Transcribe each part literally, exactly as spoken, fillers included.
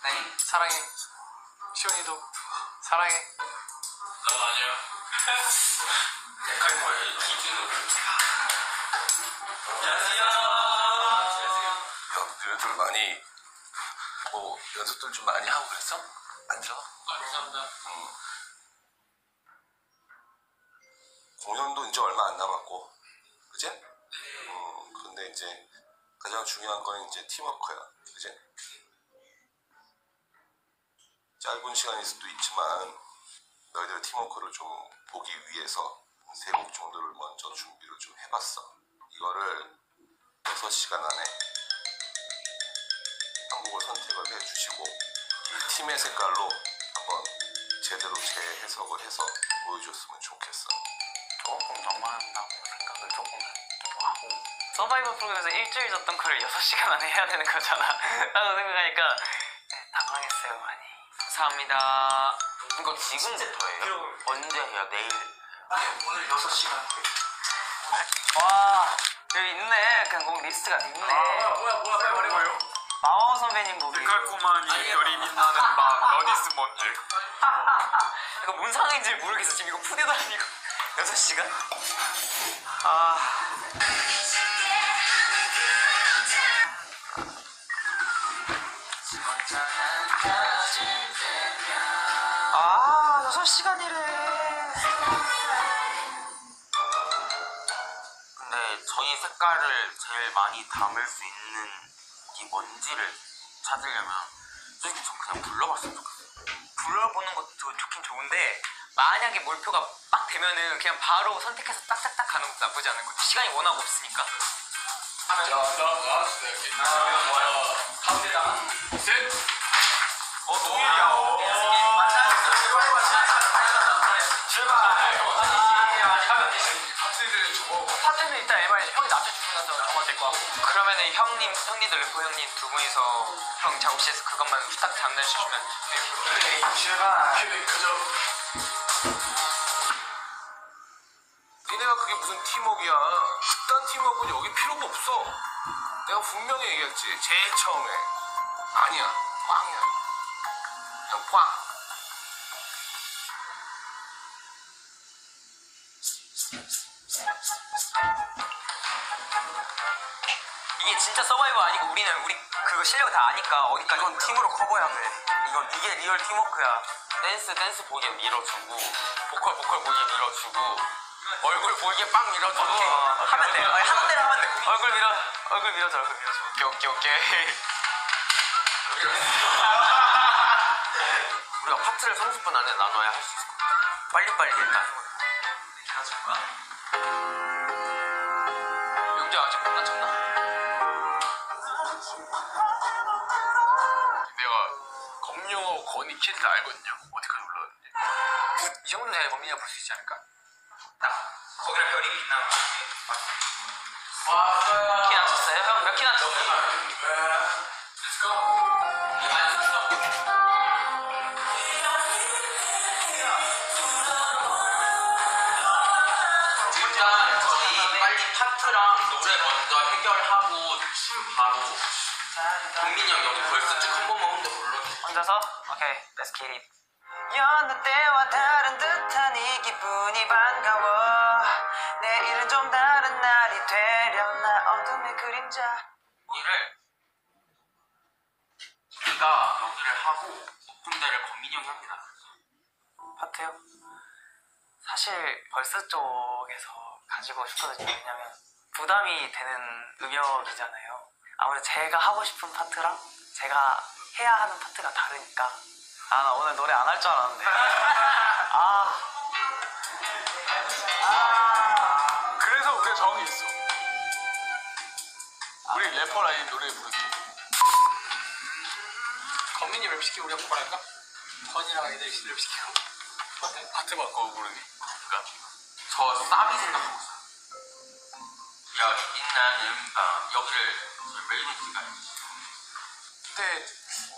네. 사랑해. 시온이도 사랑해. 너 아니야. 약할 거예요, 기준으로. 안녕하세요. 야, 너희들 많이 뭐 연습들 좀 많이 하고 그랬어? 앉아. 아, 감사합니다. 응. 공연도 이제 얼마 안 남았고, 그지? 네. 음, 근데 이제 가장 중요한 건 이제 팀워크야, 그지? 짧은 시간일 수도 있지만 너희들 팀워크를 좀 보기 위해서 세 곡 정도를 먼저 준비를 좀 해봤어. 이거를 여섯 시간 안에 한 곡을 선택을 해주시고 이 팀의 색깔로 한번 제대로 재해석을 해서 보여줬으면 좋겠어. 조금 너무 한다고 생각을 조금 좀 하고 서바이벌 프로그램에서 일주일 잤던 거를 여섯 시간 안에 해야 되는 거잖아 라고 생각하니까 네, 당황했어요 많이. 감사합니다. 이거 지금부터예요? 언제 해요? 내일? 아니 오늘 여섯 시간. 와 여기 있네. 그냥 곡 리스트가 있네. 아, 뭐야, 뭐야, 뭐야, 뭐야, 뭐야. 마마무 선배님 곡이. 달콤하니 별이 빛나는 밤, 너니스 뭔지. 이거 뭔 상황인지 모르겠어. 지금 이거 푸대도 아니고 여섯 시간? 아... 아 여섯 시간이래. 근데 저희 색깔을 제일 많이 담을 수 있는 게 뭔지를 찾으려면 솔직히 전 그냥 불러봤으면 좋겠어요. 불러보는 것도 좋긴 좋은데 만약에 몰표가 빡 되면은 그냥 바로 선택해서 딱딱딱 가는 것도 나쁘지 않은 것 같아. 시간이 워낙 없으니까. 자, 나, 나왔어, 여기. 아, 뭐야. 가운데다가 셋. 어 동일이야. 어. 파트는 일단 엠아이 형이 낮춰주고 나서 넘어갈 될것 같고. 그러면은 형님, 형님들 래퍼 형님 두 분이서 형 작업실에서 그것만 후딱 장난해주시면 되고. 출발. 그저. 니네가 그게 무슨 팀워크야. 그딴 팀워크는 여기 필요가 없어. 내가 분명히 얘기했지. 제일 처음에. 아니야. 꽝이야. 그냥 꽝. 이게 진짜 서바이벌 아니고 우리는 우리 그거 실력 다 아니까 어디까지. 이건 팀으로 커버해야 돼. 이건 이게 리얼 팀워크야. 댄스 댄스 보기에 밀어주고 보컬 보컬 보기에 밀어주고 얼굴 보이게 빵 밀어주고 어, 하면 돼. 아니, 하는 대로 하면 돼. 얼굴 밀어, 얼굴 밀어줘, 얼굴 밀어줘. 오케이, 오케이, 오케이. 우리가 파트를 삼십 분 안에 나눠야 할 수 있을 것 같아. 빨리빨리 일단. 용재 아직 못 맞췄나? 내가 검룡어 건이 키를 알거든요. 어디까지 올라왔는지. 이 정도는 내가 범인이가 볼 수 있지 않을까? 거기랑 별이 있나? 와, 키 낮췄어요? 형 몇 키 낮췄어요? Let's go. 일단 저희 빨리 파트랑 노래 먼저 해결하고 춤 바로 국민이 형 여기 벌써 쭉 한 번만 혼자 불러주세요. 혼자서? 오케이, let's get it. 여느 때와 다른 듯한 이 기분이 반가워. 내일은 좀 다른 날이 되려나 어둠의 그림자. 이를 우리가 여기를 하고 높은 데를 권민이 형이 합니다. 파트요? 사실 벌스 쪽에서 가지고 싶거든요. 왜냐면 부담이 되는 음역이잖아요. 아무래도 제가 하고 싶은 파트랑 제가 해야 하는 파트가 다르니까. 아, 나 오늘 노래 안 할 줄 알았는데. 아. 아, 그래서 우리가 정이 있어. 우리 래퍼 라인 노래 부르기. 건민이 랩 시키고 우리가 보컬할까? 건이랑 애들 랩 시키고. 어때? 파트 바꿔 부르기. 그러니까 저 싸비 생각하고 있어요. 여기 빛나는 밤 여기를 메인이지가 근데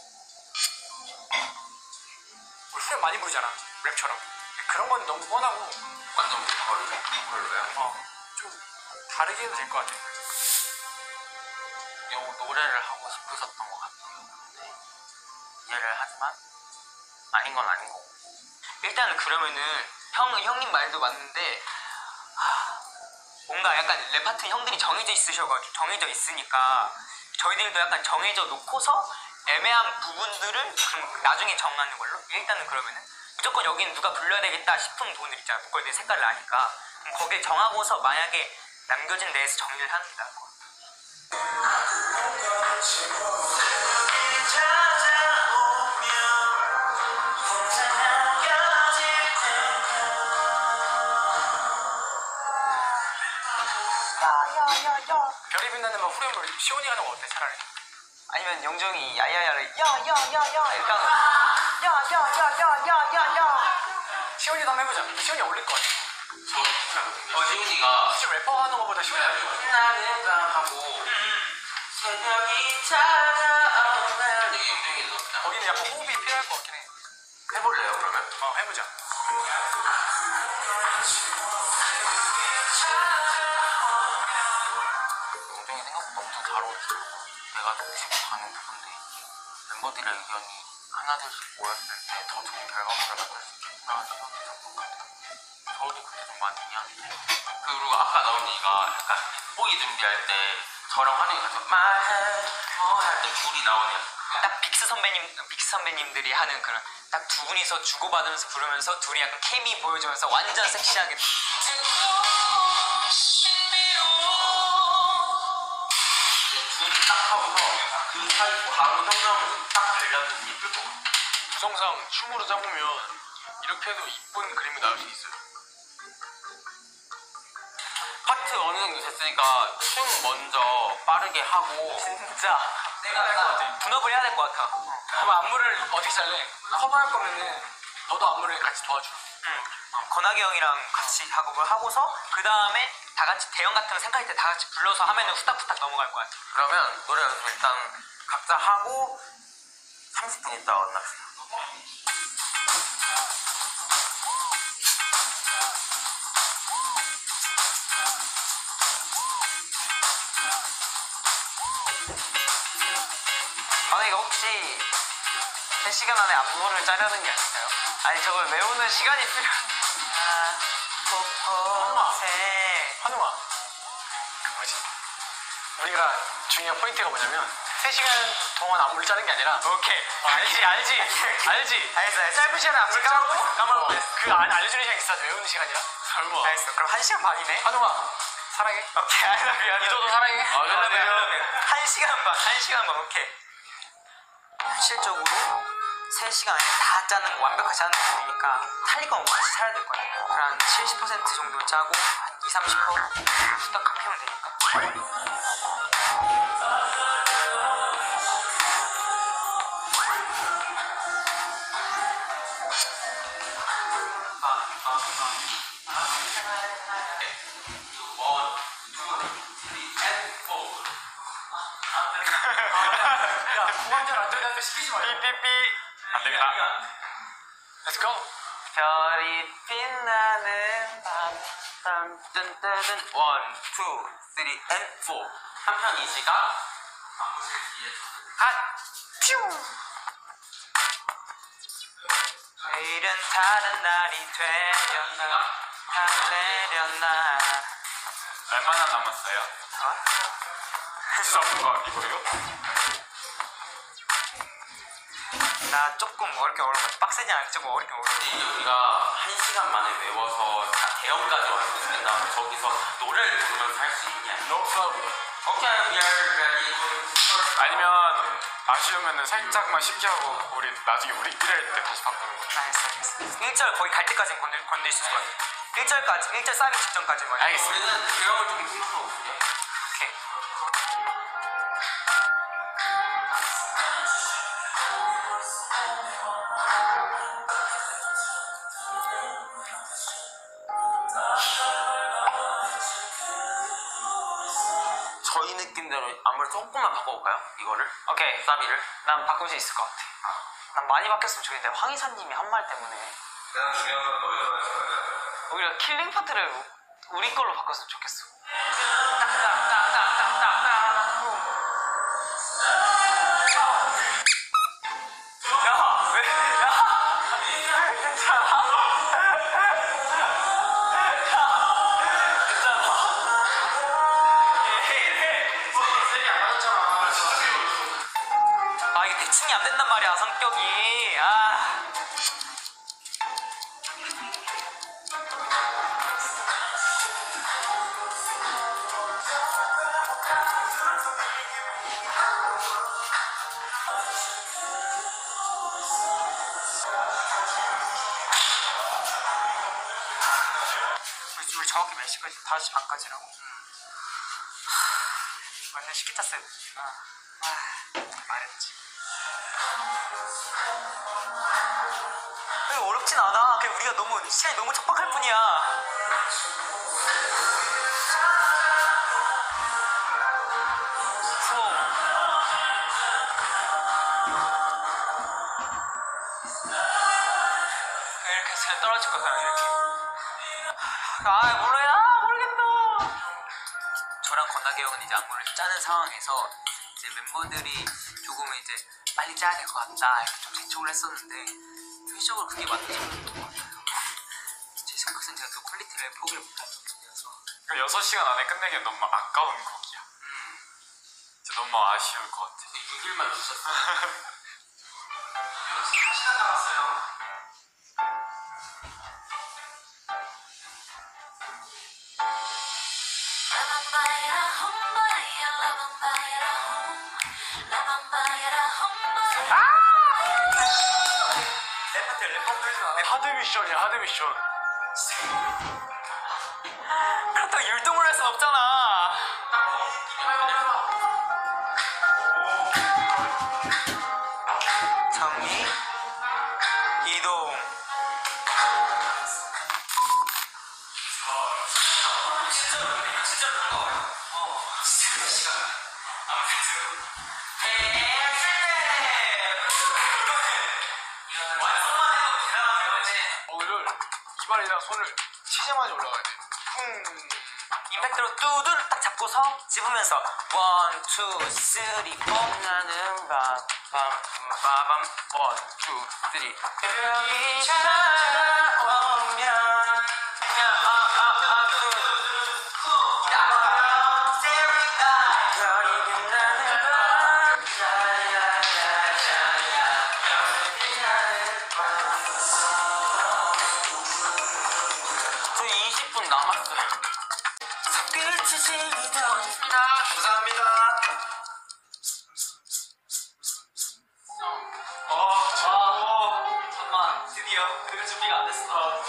우리 후렴 많이 부르잖아. 랩처럼. 그런 건 너무 뻔하고 완전 보컬로 보컬로요. 어, 좀 다르게 해도 될 것 같아. 요 노래를 하고 싶으셨던 것 같아요. 근데 이해를 하지만 아닌 건 아닌 거고. 일단은 그러면은 형, 형님 말도 맞는데 하, 뭔가 약간 랩 파트 형들이 정해져 있으셔가지고 정해져 있으니까 저희들도 약간 정해져 놓고서 애매한 부분들을 그럼 나중에 정하는 걸로. 일단은 그러면은 무조건 여기는 누가 불러야 되겠다 싶은 부분들 있잖아. 보컬들 색깔을 아니까 그럼 거길 정하고서 만약에 남겨진 데에서 정리를 하는 게 나을 것 같아. 별이 빛나는 막 후렴을 시온이 하는 거 어때 차라리? 아니면 영정이 야야야를 야야야야 이렇게 하는 야야야야야야야. 시온이도 한번 해보자. 시온이 어울릴 것 같아. 저 지훈이가 사실 래퍼 하는 거보다 시온이 안 좋아. 빛나는 밤 하고 새벽이 찾아오면 되게 영정이 넣었다. 거기는 약간 호흡이 필요할 것 같긴 해. 해볼래요 그러면? 어, 해보자. 영정이 생각보다 엄청 잘 어울렸어. 내가 혹시 못하는 부분들이 멤버들의 의견이 하나둘씩 모였을 때 더 좋은 결과물을 만들 수 있겠구나 생각이 들었던 것 같아요. 저도 그때 좀 많이 이해하는데 그리고 아까 나온 얘기가 약간 빗보기 준비할 때 저랑 환영이 같이 말해 뭐 할 때 둘이 나오네요. 딱 빅스 선배님, 빅스 선배님들이 하는 그런 딱 두 분이서 주고받으면서 부르면서 둘이 약간 케미 보여주면서 완전 섹시하게. 둘이 딱 하고서 그 사이 바로 형성을 딱 달려면 예쁠 것 같아요. 구성상 춤으로 잡으면 이렇게 해도 이쁜 그림이 나올 수 있어요. 파트 어느 정도 됐으니까 춤 먼저 빠르게 하고 진짜 내가 분업을 해야 될 것 같아. 그럼 안무를 어떻게 잘래? 커버할 거면은 너도 안무를 같이 도와줘. 응. 건하기 형이랑 같이 작업을 하고서 그 다음에 다 같이 대형 같은 거 생각할 때 다 같이 불러서 하면은 후딱후딱 넘어갈 것 같아. 그러면 노래 연습 일단 각자 하고 삼십 분 있다가 만납시다. 만약에 혹시 세 시간 안에 안무를 짜려는 게 아닐까요? 아니 저걸 외우는 시간이 필요한 아, 곳곳에 한우아 뭐지? 우리가 중요한 포인트가 뭐냐면 세 시간 동안 안무를 짜는 게 아니라 오케이 알지 알지 알지 알겠어, 알겠어. 짧은 시간에 안무를 짜고 까먹고 어. 그 안, 알려주는 시간 있어 외우는 시간이라 설마 알겠어. 그럼 한 시간 반이네. 한우아 사랑해 오케이. I love you. 이도도 사랑해 I love you, I love you. 한 시간 반, 한 시간 반, 오케이. 현실적으로 세 시간 안에 다 짜는 거 완벽하지 않은 거니까 탈릴 건 같이 차야 될 거야. 그럼 한 칠십 퍼센트 정도 짜고 한 이십, 삼십 퍼센트 후딱 피면 되니까. 야 공황절 안전한테 시키지 마 삐삐삐 안 되겠다 Let's go 별이 빛나는 밤 뜬뜬뜬 원, 투, 쓰리, 앤 포. 한편 이 시가 안무실 뒤에 아! 내일은 다른 날이 되려나 다 내려나. 얼마나 남았어요? 진짜 없는 거 이거예요? 나 조금 어렵게 어려워. 빡세지 않게 조금 어렵게 어려워. 근데 이제 우리가 한 시간 만에 외워서 다 대형까지 완성된 다음에 저기서 노래를 부르면서 할 수 있냐? No problem. 오케이, we are ready. 아니면 아쉬우면 살짝만 쉽게 하고 우리 나중에 우리 일할 때 다시 바꾸는 거죠. 알겠어, 알겠어. 일 절 거의 갈 때까지는 건들, 건들 수 있을 것 같아. 일 절까지, 일 절 쌓이기 직전까지만. 알겠어. 우리는 대형을 좀 생각하고 있을게요. 오케이. 저희 느낌대로 안무를 조금만 바꿔볼까요? 이거를? 오케이 사비를? 난 바꿀 수 있을 것 같아 난 많이 바뀌었으면 좋겠는데 황희사님이 한 말 때문에 오히려 킬링 파트를 우리 걸로 바꿨으면 좋겠어 아니 아 우리, 우리 정확히 몇 시까지? 다섯 시 반까지라고? 하, 완전 시키 탔어야 됐구나. 아, 말했지. 아니, 어렵진 않아. 그냥 우리가 너무 시간이 너무 촉박할 뿐이야. 수호. 이렇게 해서 그냥 떨어질 거야, 그냥 이렇게. 아, 몰라요. 아, 모르겠다. 저랑 건나게 형은 이제 안무를 짜는 상황에서 이제 멤버들이 조금 이제 빨리 짜야 될 것 같다 이렇게 좀 재촉을 했었는데 현실적으로 그게 맞는 것 같아요. 제 생각엔 제가 그 퀄리티를 포기를 못한 부분이어서 그러니까 여섯 시간 안에 끝내기엔 너무 아까운 곡이야. 음, 진짜 너무 아쉬울 것 같아. 육 일만 놓쳤어. 한 시간 남았어요. 랩파트 랩파트 하드 미션이야, 하드 미션. 그렇다고 율동을 할 순 없잖아. 정리 이동. 오늘 이발이랑 손을 치자마자 올라가야 돼. 쿵. 임팩트로 뚜두를 딱 잡고서 집으면서 원, 투, 쓰리, 포 나는 밤, 밤, 빠밤 원, 투, 쓰리 별이 찾아오면 그냥 아아아 별이 빛나는 밤 저 이십 분 남았어요. 감사합니다. 어, 아, 잠깐만. 드디어 그리고 준비가 안 됐어.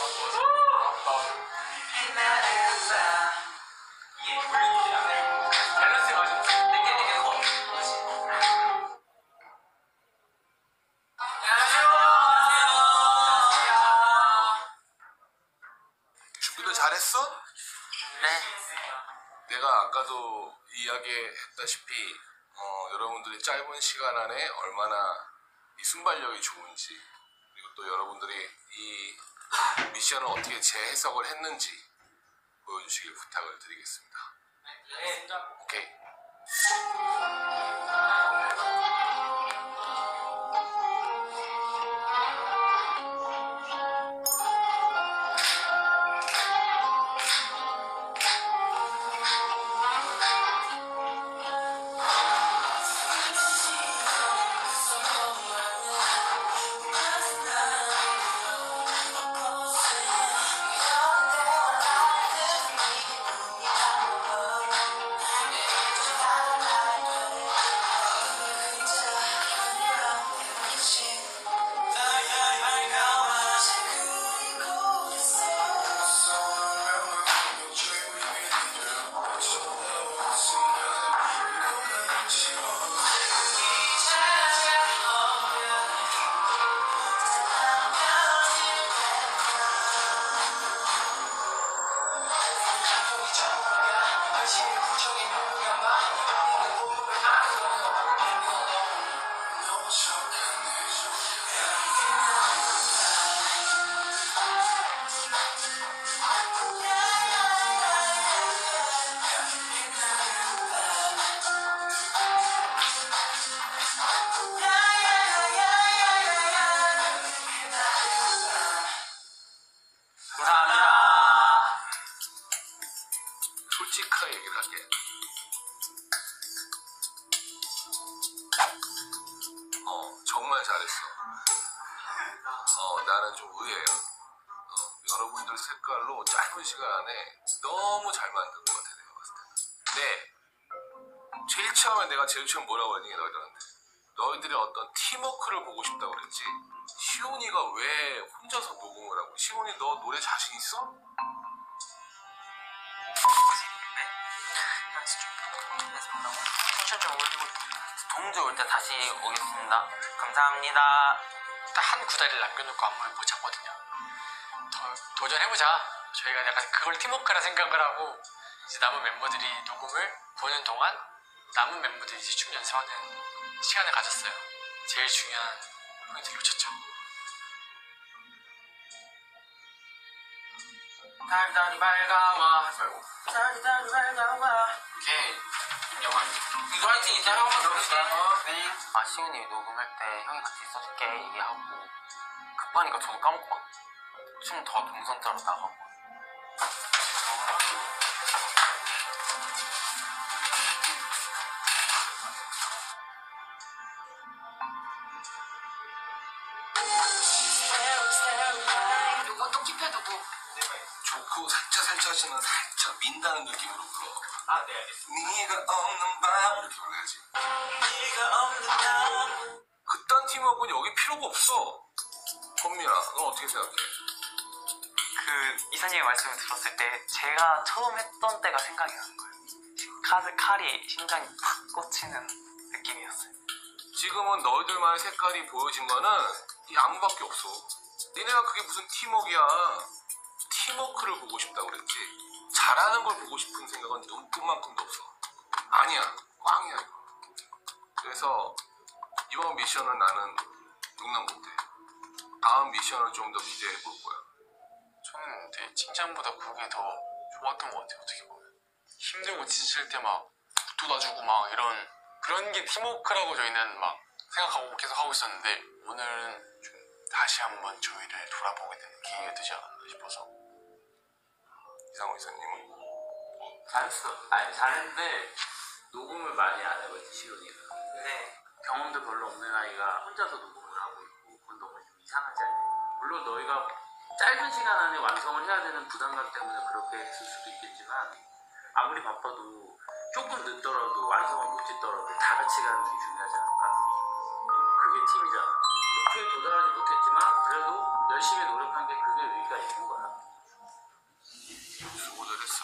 이게 볼륨이 안 되고 밸런스 맞아. 내게 내게 거. 준비를 잘했어? 네. 내가 아까도 이야기했다시피 어, 여러분들이 짧은 시간 안에 얼마나 이 순발력이 좋은지 그리고 또 여러분들이 이 미션을 어떻게 재해석을 했는지 보여주시길 부탁을 드리겠습니다. 네. 오케이. 감사합니다. 솔직하게 얘기를 할게. 어, 정말 잘했어. 나는 좀 의외예요. 어, 여러분들 색깔로 짧은 시간 안에 너무 잘 만든 것 같아 내가 봤을 때는. 근데 제일 처음에 내가 제일 처음 뭐라고 했니 너희들한테? 너희들의 어떤 팀워크를 보고 싶다고 그랬지. 시온이가 왜 혼자서 녹음을 하고? 시온이 너 노래 자신 있어? 텐션 좀 올리고 동주 올 때 다시 오겠습니다. 감사합니다. 딱 한 구다리를 남겨놓고 안무를 못 잡거든요. 더, 도전해보자. 저희가 약간 그걸 팀워크라 생각을 하고 이제 남은 멤버들이 녹음을 보는 동안 남은 멤버들이 이제 춤 연습하는 시간을 가졌어요. 제일 중요한 포인트를 놓쳤죠. 달달이 밝아와 하지 말고. 달달이 밝아와. 오케이. 인정 화이팅. 이거 화이팅 이제 한 번만 들어봅시다. 네. 아 시은이 녹음할 때 형이 같이 있어줄게 얘기하고 급하니까 저도 까먹고 막 춤 더 동선 따라 나가고. 누구 또 킵해두고 좋고 살짝 살짝 하시면 살짝 민다는 느낌으로 불러. 아, 네, 알겠습니다. 네가 없는 밤 이렇게 불러야지. 네가 없는 날. 그딴 팀워크는 여기 필요가 없어. 현미야, 넌 어떻게 생각해? 그 이사님의 말씀을 들었을 때 제가 처음 했던 때가 생각이 나는 거예요. 칼, 칼이 심장이 팍 꽂히는 느낌이었어요. 지금은 너희들만의 색깔이 보여진 거는 이 안무밖에 없어. 니네가 그게 무슨 팀워크야. 팀워크를 보고 싶다고 그랬지. 잘하는 걸 보고 싶은 생각은 눈끝만큼도 없어. 아니야, 꽝이야 이거. 그래서 이번 미션은 나는 용납 못해. 다음 미션을 좀 더 기대해 볼 거야. 저는 근데 칭찬보다 그게 더 좋았던 것 같아요. 어떻게 보면 힘들고 지칠 때 막 돋아주고 막 이런 그런 게 팀워크라고 저희는 막 생각하고 계속 하고 있었는데 오늘은 좀 다시 한번 저희를 돌아보게 되는 기회가 되지 않았나 싶어서. 이상호 이사님은? 잘했어. 아니 잘했는데 녹음을 많이 안 해봤지 시온이가. 네. 경험도 별로 없는 아이가 혼자서 녹음을 하고 있고 그건 너무 좀 이상하지 않아요? 물론 너희가 짧은 시간 안에 완성을 해야 되는 부담감 때문에 그렇게 했을 수도 있겠지만 아무리 바빠도 조금 늦더라도 완성을 못 짓더라도 다 같이 가는 게 중요하지 않을까? 그게 팀이잖아. 목표에 도달하지 못했지만 그래도 열심히 노력한 게 그게 의미가 있는 거야. 수고들 했어.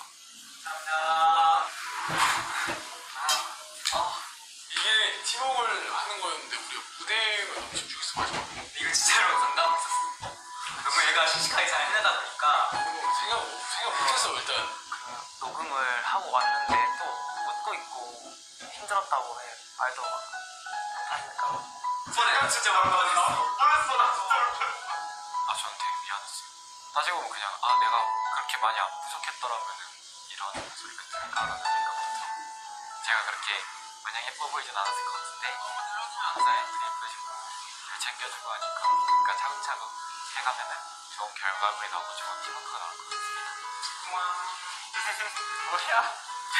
이게 팀워크를 하는 거였는데 우리가 무대가 너무 집중해서 마지막에 이거 진짜로 감당하고 있었어요. 너무 얘가 씩씩하게 잘 해내다 보니까 생각, 생각 못했어 일단. 그 녹음을 하고 왔는데 또 웃고 있고 힘들었다고 해 말도 막 못하니까 손에 진짜 말도 안 했어. 알았어 나 진짜 아 저는 되게 미안했어요. 다시 보면 그냥 아 내가 그렇게 많이 안 부족했더라면은 이런 소리 멘트를 깔아드릴까 같아요. 제가 그렇게 마냥 예뻐 보이진 않았을 것 같은데 항상 애들이 예쁘시고 잘 챙겨주고 하니까 그러니까 차근차근 해가면은 좋은 결과물이 나오고 좋은 팀워크가 나올 것 같습니다. 뭐야?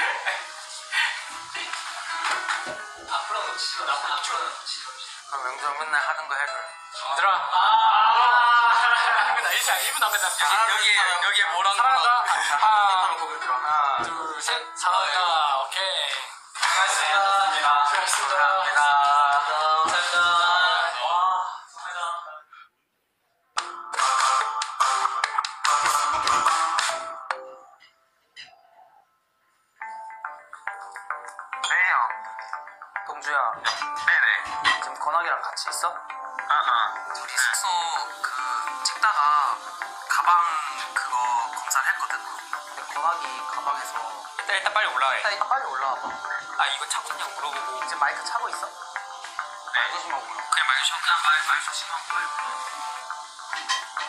앞으로 놓치지 마. 앞으로 놓치지 마. 그럼 명주랑 맨날 하는 거 해줘요. 얘들아. 아. 나 이제 일 분 남았다. 여기에 여기에 뭐라는 사랑한다. 하나, 고개 들어. 하나, 둘, 셋. 사랑한다. 오케이. 수고하셨습니다. 수고하셨습니다. 감사합니다. 감사합니다. 와, 감사합니다. 네요. 동주야, 네네. 지금 건학이랑 같이 있어? 아하. 우리 숙소 그 찍다가 가방 그거 검사를 했거든. 근데 건학이 가방에서 일단 일단 빨리 올라와. 일단 이따 빨리 올라와봐. 아 이거 차고 그냥 물어보고. 이제 마이크 차고 있어? 네. 그냥 말 조심하고 그냥 말, 말 조심하고 말고.